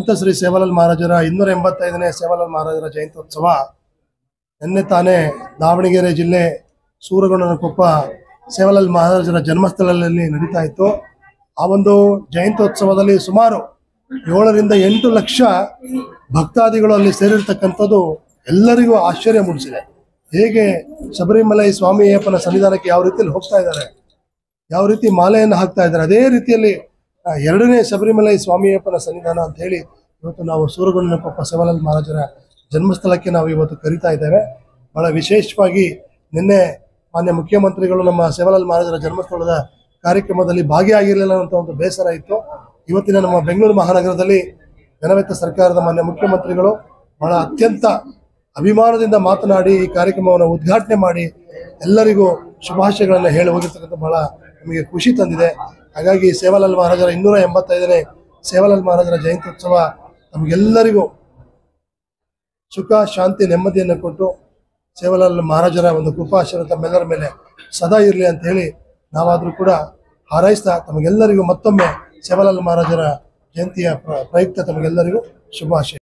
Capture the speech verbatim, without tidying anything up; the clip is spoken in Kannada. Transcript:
ಸಂತ ಶ್ರೀ ಸೇವಾಲಾಲ್ ಮಹಾರಾಜರ ಇನ್ನೂರ ಎಂಬತ್ತೈದನೇ ಸೇವಾಲಾಲ್ ಮಹಾರಾಜರ ಜಯಂತ್ಯೋತ್ಸವ ನಿನ್ನೆ ತಾನೇ ದಾವಣಗೆರೆ ಜಿಲ್ಲೆ ಸೂರಗೊಂಡನಕೊಪ್ಪ ಸೇವಾಲಾಲ್ ಮಹಾರಾಜರ ಜನ್ಮಸ್ಥಳದಲ್ಲಿ ನಡೀತಾ ಇತ್ತು. ಆ ಒಂದು ಜಯಂತ್ಯೋತ್ಸವದಲ್ಲಿ ಸುಮಾರು ಏಳರಿಂದ ಎಂಟು ಲಕ್ಷ ಭಕ್ತಾದಿಗಳು ಅಲ್ಲಿ ಸೇರಿರ್ತಕ್ಕಂಥದ್ದು ಎಲ್ಲರಿಗೂ ಆಶ್ಚರ್ಯ ಮೂಡಿಸಿದೆ. ಹೇಗೆ ಶಬರಿಮಲೈ ಸ್ವಾಮಿ ಅಯ್ಯಪ್ಪನ ಸನ್ನಿಧಾನಕ್ಕೆ ಯಾವ ರೀತಿಯಲ್ಲಿ ಹೋಗ್ತಾ ಇದ್ದಾರೆ, ಯಾವ ರೀತಿ ಮಾಲೆಯನ್ನು ಹಾಕ್ತಾ ಇದ್ದಾರೆ, ಅದೇ ರೀತಿಯಲ್ಲಿ ಎರಡನೇ ಶಬರಿಮಲೈ ಸ್ವಾಮಿ ಅಯ್ಯಪ್ಪನ ಸನ್ನಿಧಾನ ಅಂತ ಹೇಳಿ ಇವತ್ತು ನಾವು ಸೂರಗೊಂಡನಕೊಪ್ಪ ಸೇವಾಲಾಲ್ ಮಹಾರಾಜರ ಜನ್ಮಸ್ಥಳಕ್ಕೆ ನಾವು ಇವತ್ತು ಕರೀತಾ ಇದ್ದೇವೆ. ಬಹಳ ವಿಶೇಷವಾಗಿ ನಿನ್ನೆ ಮಾನ್ಯ ಮುಖ್ಯಮಂತ್ರಿಗಳು ನಮ್ಮ ಸೇವಾಲಾಲ್ ಮಹಾರಾಜರ ಜನ್ಮಸ್ಥಳದ ಕಾರ್ಯಕ್ರಮದಲ್ಲಿ ಭಾಗಿಯಾಗಿರಲಿಲ್ಲ ಅಂತ ಒಂದು ಬೇಸರ ಇತ್ತು. ಇವತ್ತಿನ ನಮ್ಮ ಬೆಂಗಳೂರು ಮಹಾನಗರದಲ್ಲಿ ಘನವೆತ್ತ ಸರ್ಕಾರದ ಮಾನ್ಯ ಮುಖ್ಯಮಂತ್ರಿಗಳು ಬಹಳ ಅತ್ಯಂತ ಅಭಿಮಾನದಿಂದ ಮಾತನಾಡಿ ಈ ಕಾರ್ಯಕ್ರಮವನ್ನು ಉದ್ಘಾಟನೆ ಮಾಡಿ ಎಲ್ಲರಿಗೂ ಶುಭಾಶಯಗಳನ್ನು ಹೇಳಿ ಹೋಗಿರ್ತಕ್ಕಂಥ ಬಹಳ ನಮಗೆ ಖುಷಿ ತಂದಿದೆ. ಹಾಗಾಗಿ ಸೇವಾಲಾಲ್ ಮಹಾರಾಜರ ಇನ್ನೂರ ಎಂಬತ್ತೈದನೇ ಸೇವಾಲಾಲ್ ಮಹಾರಾಜರ ಜಯಂತ್ಯೋತ್ಸವ ನಮಗೆಲ್ಲರಿಗೂ ಸುಖ ಶಾಂತಿ ನೆಮ್ಮದಿಯನ್ನು ಕೊಟ್ಟು ಸೇವಾಲಾಲ್ ಮಹಾರಾಜರ ಒಂದು ಕೃಪಾಶೀರ್ವಾದ ತಮ್ಮೆಲ್ಲರ ಮೇಲೆ ಸದಾ ಇರಲಿ ಅಂತ ಹೇಳಿ ನಾವಾದರೂ ಕೂಡ ಹಾರೈಸ್ತಾ ತಮಗೆಲ್ಲರಿಗೂ ಮತ್ತೊಮ್ಮೆ ಸೇವಾಲಾಲ್ ಮಹಾರಾಜರ ಜಯಂತಿಯ ಪ್ರಯುಕ್ತ ತಮಗೆಲ್ಲರಿಗೂ ಶುಭಾಶಯ.